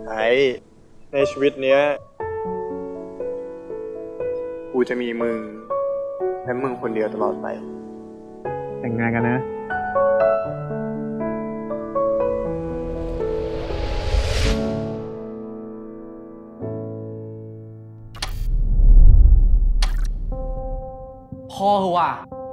ในชีวิตเนี้ยกูจะมีมึงและมึงคนเดียวตลอดไปแต่งงานกันนะพอเหรอวะ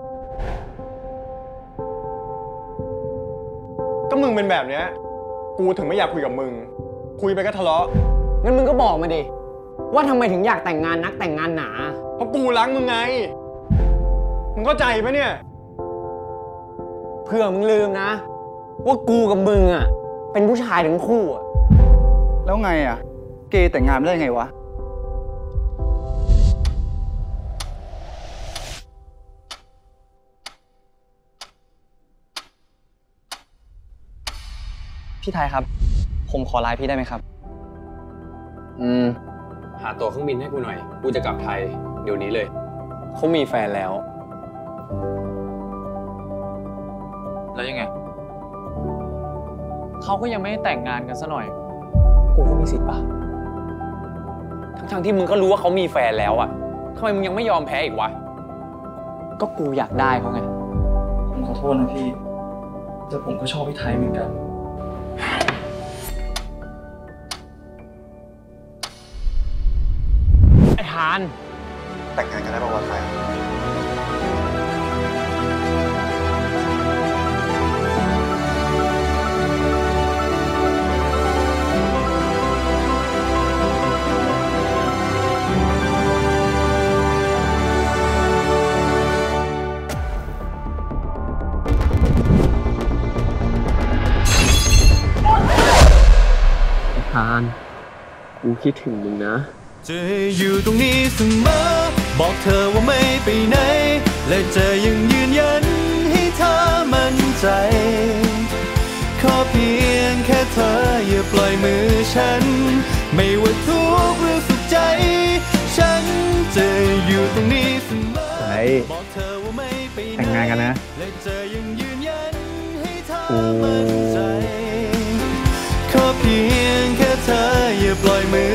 ก็มึงเป็นแบบเนี้ยกูถึงไม่อยากคุยกับมึงคุยไปก็ทะเลาะงั้นมึงก็บอกมาดิว่าทำไมถึงอยากแต่งงานนักแต่งงานหนาเพราะกูรักมึงไงมึงเข้าใจปะเนี่ยเพื่อมึงลืมนะว่ากูกับมึงอ่ะเป็นผู้ชายทั้งคู่อ่ะแล้วไงอ่ะเกย์แต่งงานไม่ได้ไงวะพี่ไทยครับผมขอไลน์พี่ได้ไหมครับหาตั๋วเครื่องบินให้กูหน่อยกูจะกลับไทยเดี๋ยวนี้เลยเขามีแฟนแล้วแล้วยังไงเขาก็ยังไม่ได้แต่งงานกันซะหน่อยกูก็มีสิทธิ์ป่ะทั้งที่มึงก็รู้ว่าเขามีแฟนแล้วอ่ะทำไมมึงยังไม่ยอมแพ้อีกวะก็กูอยากได้เขาไงผมขอโทษนะพี่แต่ผมก็ชอบพี่ไทยเหมือนกันไอ้ทานแต่งงานกันได้ป่าววะไทยทานกูคิดถึงมึงนะจะอยู่ตรงนี้เสมอบอกเธอว่าไม่ไปไหนและจะยังยืนยันให้เธอมั่นใจขอเพียงแค่เธออย่าปล่อยมือฉันไม่ว่าทุกข์หรือสุขใจฉันจะอยู่ตรงนี้เสมอบอกเธอว่าไม่ไปไหนแต่งงานกันนะและจะยังยืนยันให้เธอมั่นใจขอเพียงแค่เธออย่าปล่อยมือ